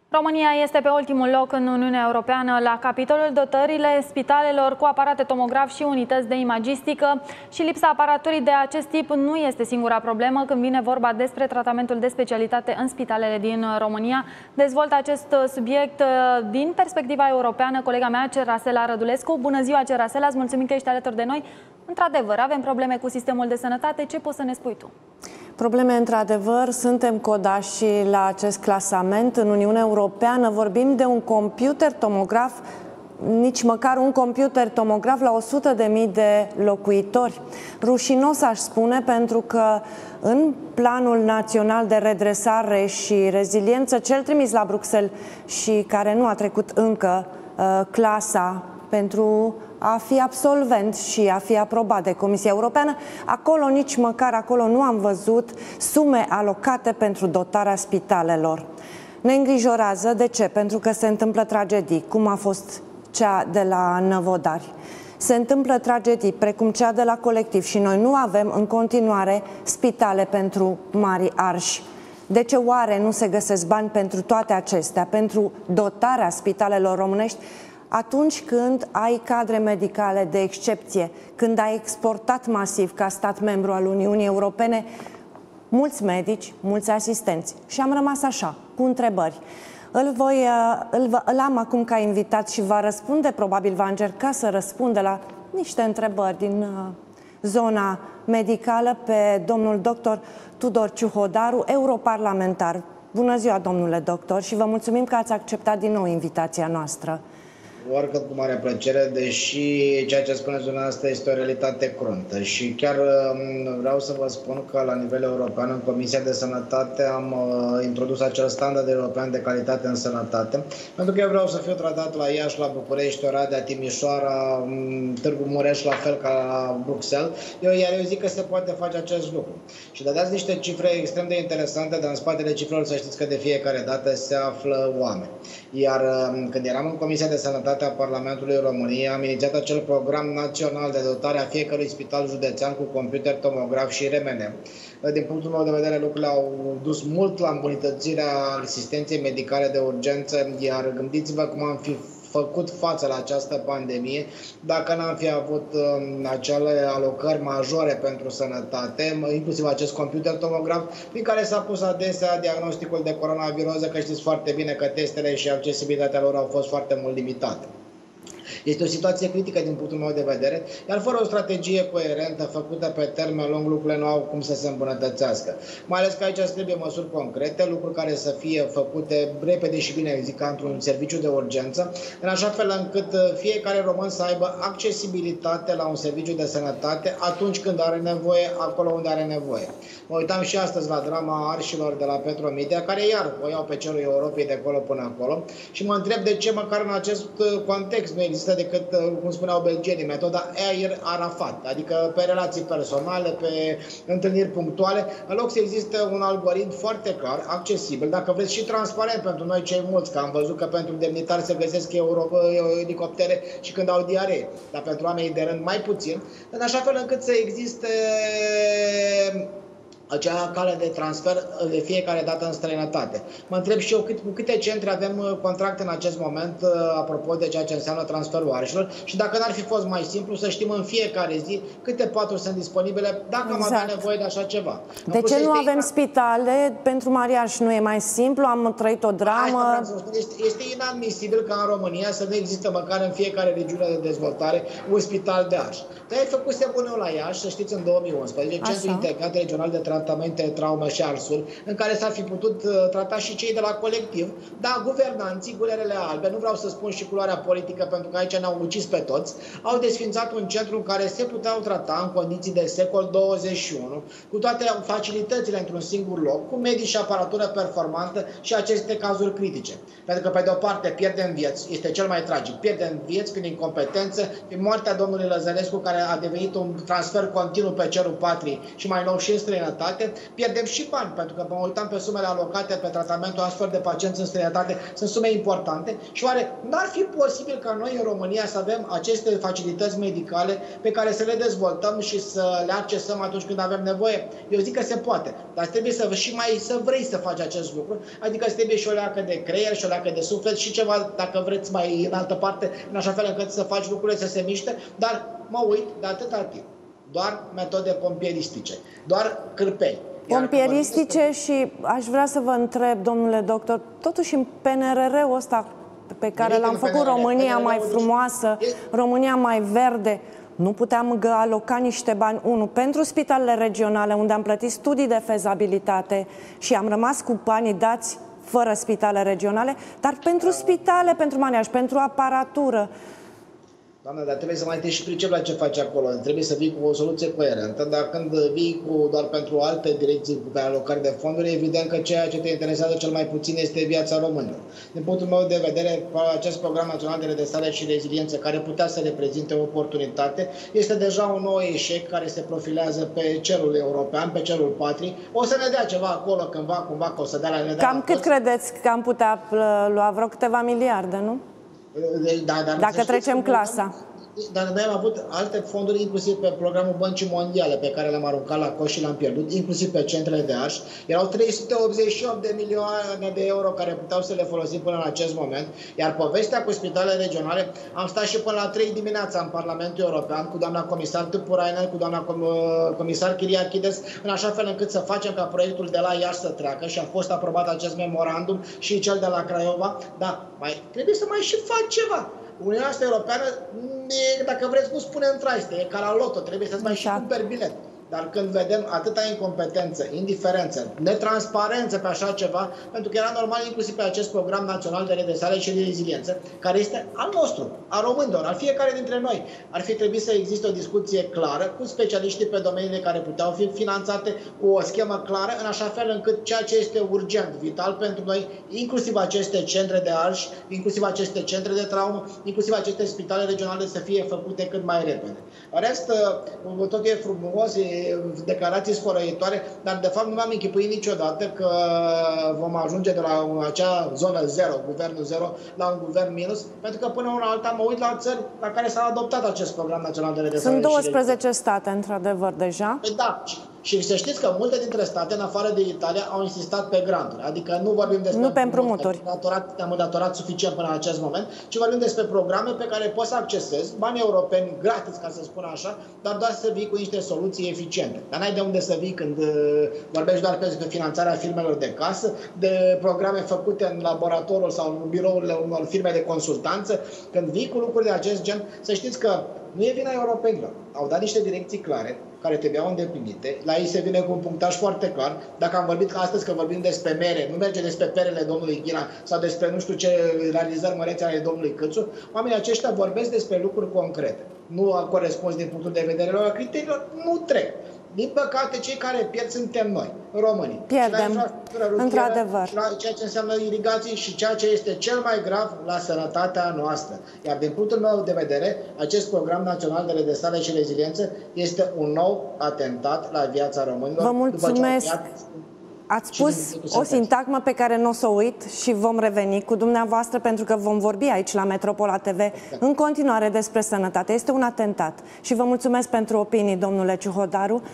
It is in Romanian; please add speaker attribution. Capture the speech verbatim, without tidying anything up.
Speaker 1: România este pe ultimul loc în Uniunea Europeană la capitolul dotările spitalelor cu aparate tomograf și unități de imagistică și lipsa aparaturii de acest tip nu este singura problemă când vine vorba despre tratamentul de specialitate în spitalele din România. Dezvoltă acest subiect din perspectiva europeană colega mea, Cerasela Rădulescu. Bună ziua, Cerasela, îți mulțumim că ești alături de noi. Într-adevăr, avem probleme cu sistemul de sănătate. Ce poți să ne spui tu?
Speaker 2: Probleme, într-adevăr, suntem codași la acest clasament. În Uniunea Europeană vorbim de un computer tomograf, nici măcar un computer tomograf la o sută de mii de locuitori. Rușinos, aș spune, pentru că în Planul Național de Redresare și Reziliență, cel trimis la Bruxelles și care nu a trecut încă uh, clasa pentru a fi absolvent și a fi aprobat de Comisia Europeană, acolo, nici măcar acolo, nu am văzut sume alocate pentru dotarea spitalelor. Ne îngrijorează. De ce? Pentru că se întâmplă tragedii, cum a fost cea de la Năvodari. Se întâmplă tragedii precum cea de la Colectiv și noi nu avem în continuare spitale pentru mari arși. De ce oare nu se găsesc bani pentru toate acestea, pentru dotarea spitalelor românești, atunci când ai cadre medicale de excepție, când ai exportat masiv ca stat membru al Uniunii Europene mulți medici, mulți asistenți? Și am rămas așa, cu întrebări. Îl, voi, îl, îl am acum ca invitat și va răspunde, probabil va încerca să răspunde la niște întrebări din zona medicală, pe domnul doctor Tudor Ciuhodaru, europarlamentar. Bună ziua, domnule doctor, și vă mulțumim că ați acceptat din nou invitația noastră.
Speaker 3: Oricât cu mare plăcere, deși ceea ce spuneți dumneavoastră este o realitate cruntă. Și chiar vreau să vă spun că la nivel european, în Comisia de Sănătate, am introdus acel standard european de calitate în sănătate, pentru că eu vreau să fiu tratat la Iași, la București, Oradea, Timișoara, Târgu Mureș, la fel ca la Bruxelles. Eu, iar eu zic că se poate face acest lucru. Și dădeați niște cifre extrem de interesante, dar în spatele cifrelor să știți că de fiecare dată se află oameni. Iar când eram în Comisia de Sănătate a Parlamentului României, am inițiat acel program național de dotare a fiecărui spital județean cu computer tomograf și R M N. Din punctul meu de vedere, lucrurile au dus mult la îmbunătățirea asistenței medicale de urgență, iar gândiți-vă cum am fi făcut față la această pandemie dacă n-am fi avut um, acele alocări majore pentru sănătate, inclusiv acest computer tomograf, prin care s-a pus adesea diagnosticul de coronaviroză, că știți foarte bine că testele și accesibilitatea lor au fost foarte mult limitate. Este o situație critică din punctul meu de vedere, iar fără o strategie coerentă, făcută pe termen lung, lucrurile nu au cum să se îmbunătățească. Mai ales că aici trebuie măsuri concrete, lucruri care să fie făcute repede și bine, zic, ca într-un serviciu de urgență, în așa fel încât fiecare român să aibă accesibilitate la un serviciu de sănătate atunci când are nevoie, acolo unde are nevoie. Mă uitam și astăzi la drama arșilor de la Petromedia, care iar o iau pe cerul Europei de acolo până acolo, și mă întreb de ce măcar în acest context nu există decât, cum spuneau belgienii, metoda Air Arafat, adică pe relații personale, pe întâlniri punctuale, în loc să existe un algoritm foarte clar, accesibil, dacă vreți și transparent pentru noi cei mulți, că am văzut că pentru demnitari se găsesc euro, elicoptere și când au diaree, dar pentru oamenii de rând mai puțin, în așa fel încât să existe acea cale de transfer de fiecare dată în străinătate. Mă întreb și eu cât, cu câte centre avem contracte în acest moment, apropo de ceea ce înseamnă transferul arșilor, și dacă n-ar fi fost mai simplu să știm în fiecare zi câte paturi sunt disponibile, dacă exact. am avea nevoie de așa ceva.
Speaker 2: De ce nu avem spitale pentru mari arși? Nu e mai simplu? Am trăit o dramă.
Speaker 3: Este, este inadmisibil ca în România să nu există măcar în fiecare regiune de dezvoltare un spital de arși. De-aia făcuse bună la Iași, să știți, în două mii unsprezece, Centrul Integrat Regional de Tratamente, Traumă și Arsuri, în care s-ar fi putut uh, trata și cei de la Colectiv, dar guvernanții, gulerele albe, nu vreau să spun și culoarea politică, pentru că aici ne-au ucis pe toți, au desfințat un centru în care se puteau trata în condiții de secol douăzeci și unu, cu toate facilitățile într-un singur loc, cu medici și aparatură performantă și aceste cazuri critice. Pentru că, pe de o parte, pierdem vieți, este cel mai tragic, pierdem vieți prin incompetență, prin moartea domnului Lăzărescu, care a devenit un transfer continuu pe cerul patriei și mai nou și în străinătate, fezabilitate, pierdem și bani, pentru că mă uitam pe sumele alocate pe tratamentul astfel de pacienți în străinătate, sunt sume importante și oare n-ar fi posibil ca noi în România să avem aceste facilități medicale pe care să le dezvoltăm și să le accesăm atunci când avem nevoie? Eu zic că se poate, dar trebuie să și mai să vrei să faci acest lucru, adică îți trebuie și o leacă de creier și o leacă de suflet și ceva, dacă vreți, mai în altă parte, în așa fel încât să faci lucrurile să se miște, dar mă uit de atâta timp. Doar metode pompieristice, doar cârpei.
Speaker 2: Pompieristice și aș vrea să vă întreb, domnule doctor, totuși în P N R R-ul ăsta pe care l-am făcut, România mai frumoasă, România mai verde, nu puteam aloca niște bani, unu, pentru spitalele regionale, unde am plătit studii de fezabilitate și am rămas cu banii dați fără spitale regionale, dar pentru spitale, pentru maneaj, pentru aparatură.
Speaker 3: Doamne, dar trebuie să mai te și pricep la ce faci acolo. Trebuie să vii cu o soluție coerentă, dar când vii cu doar pentru alte direcții pe alocări de fonduri, evident că ceea ce te interesează cel mai puțin este viața românilor. Din punctul meu de vedere, acest program național de redresare și reziliență, care putea să reprezinte o oportunitate, este deja un nou eșec care se profilează pe cerul european, pe cerul patrii. O să ne dea ceva acolo cândva, cumva, că o să dea la nedea.
Speaker 2: Cam cât credeți că am putea lua? Vreo câteva miliarde, nu?
Speaker 3: Da, dar
Speaker 2: dacă trecem clasa.
Speaker 3: Dar noi am avut alte fonduri, inclusiv pe programul Băncii Mondiale, pe care le-am aruncat la coș și le-am pierdut, inclusiv pe centrele de arș. Erau trei sute optzeci și opt de milioane de euro care puteau să le folosim până în acest moment. Iar povestea cu spitalele regionale, am stat și până la trei dimineața în Parlamentul European cu doamna comisar Tuppurainen, cu doamna comisar Kyriakides, în așa fel încât să facem ca proiectul de la Iași să treacă și a fost aprobat acest memorandum și cel de la Craiova. Da, mai trebuie să mai și faci ceva. Uniunea asta Europeană, dacă vreți, nu spune în traiste, e ca la loto, trebuie să-ți mai și cumperi bilet. Dar când vedem atâta incompetență, indiferență, netransparență pe așa ceva, pentru că era normal inclusiv pe acest program național de redresare și de reziliență, care este al nostru, a românilor, al fiecare dintre noi. Ar fi trebuit să existe o discuție clară cu specialiștii pe domeniile care puteau fi finanțate, cu o schemă clară, în așa fel încât ceea ce este urgent, vital pentru noi, inclusiv aceste centre de arș, inclusiv aceste centre de traumă, inclusiv aceste spitale regionale să fie făcute cât mai repede. În rest, tot e frumos, e declarații sfărăitoare, dar de fapt nu m-am închipuit niciodată că vom ajunge de la acea zonă zero, guvernul zero, la un guvern minus, pentru că până una alta mă uit la țări la care s-a adoptat acest program național de redresare.
Speaker 2: Sunt douăsprezece state, într-adevăr, deja.
Speaker 3: Păi da. Și să știți că multe dintre state, în afară de Italia, au insistat pe granturi. Adică nu vorbim despre
Speaker 2: nu pe împrumuturi.
Speaker 3: Am datorat suficient până în acest moment, ci vorbim despre programe pe care poți să accesezi bani europeni gratis, ca să spun așa, dar doar să vii cu niște soluții eficiente. Dar n-ai de unde să vii când vorbești doar despre finanțarea firmelor de casă, de programe făcute în laboratorul sau în birourile unor firme de consultanță. Când vii cu lucruri de acest gen, să știți că nu e vina europenilor. Au dat niște direcții clare care trebuiau îndeplinite. La ei se vine cu un punctaj foarte clar. Dacă am vorbit ca astăzi că vorbim despre mere, nu merge despre perele domnului Ghina sau despre nu știu ce realizări mărețe ale domnului Câțu, oamenii aceștia vorbesc despre lucruri concrete. Nu a corespuns din punctul de vedere al criteriilor, nu trec. Din păcate, cei care pierd suntem noi, românii.
Speaker 2: Pierdem, într-adevăr.
Speaker 3: La ceea ce înseamnă irigații și ceea ce este cel mai grav, la sănătatea noastră. Iar din punctul meu de vedere, acest program național de redresare și reziliență este un nou atentat la viața românilor.
Speaker 2: Vă mulțumesc! Ați spus o sintagmă pe care nu o să o uit și vom reveni cu dumneavoastră pentru că vom vorbi aici la Metropola T V în continuare despre sănătate. Este un atentat și vă mulțumesc pentru opinii, domnule Ciuhodaru.